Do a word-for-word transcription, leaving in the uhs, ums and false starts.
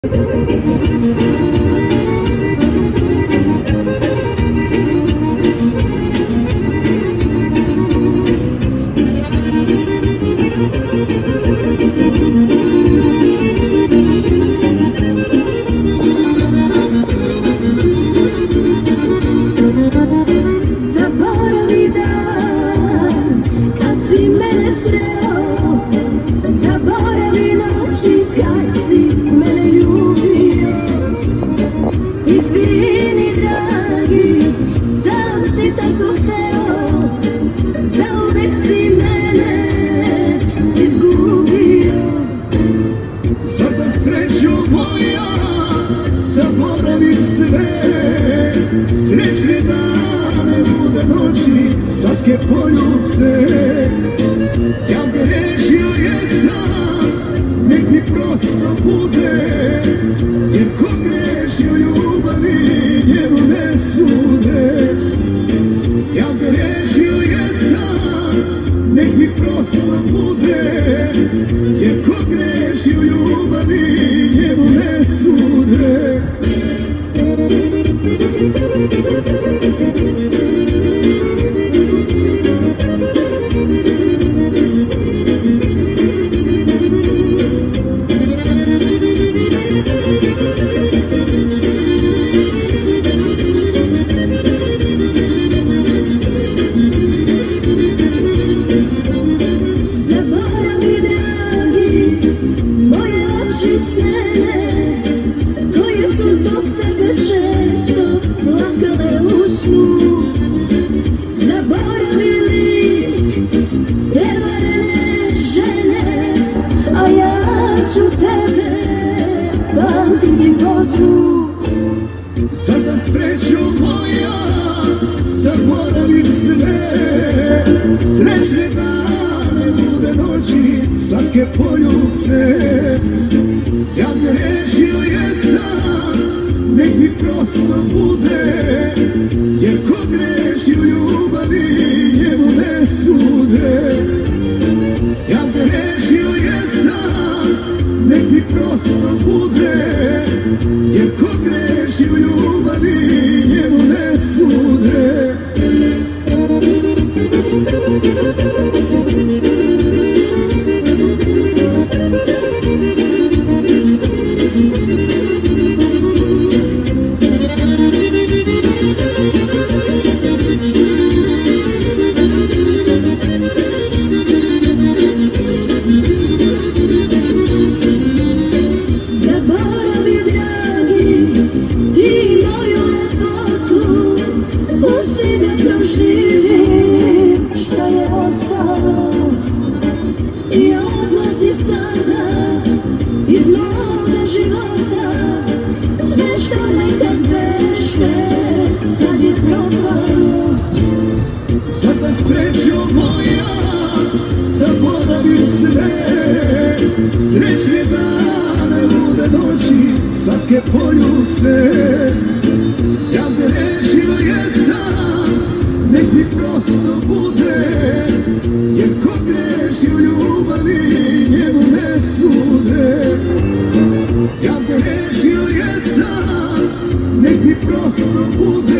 Srećne dane, lude noći, slatke poljubce. Ja grešio jesam, nek mi prosto bude, jer ko greši u ljubavi, njemu ne sude. Ja grešio jesam, nek mi prosto bude, jer ko greši u ljubavi, njemu ne sude. Zaboravi dragi, moje oči snene, koje su zbog tebe često plakale u snu. Zaboravi lik prevarene žene, a ja ću tebe pamtiti po zlu. Sada srećo moja, zaboravim sve, srećne dane, lude noći, slatke poljubce. Ja grešio jesam, nek mi prosto bude, jer ko greši u ljubavi, njemu ne sude. Ja grešio jesam, nek mi prosto bude, jer ko greši u ljubavi, njemu ne sude. I odlazi sada iz moga života, sve što nekad beše, sad je propalo. Sada srećo moja, zaboravim sve, srećne dane, lude noći, slatke poljubce. Ja grešio jesam, nek mi prosto bude, jer ko greši u ljubavi, njemu ne sude. Ja grešio jesam, nek mi prosto bude,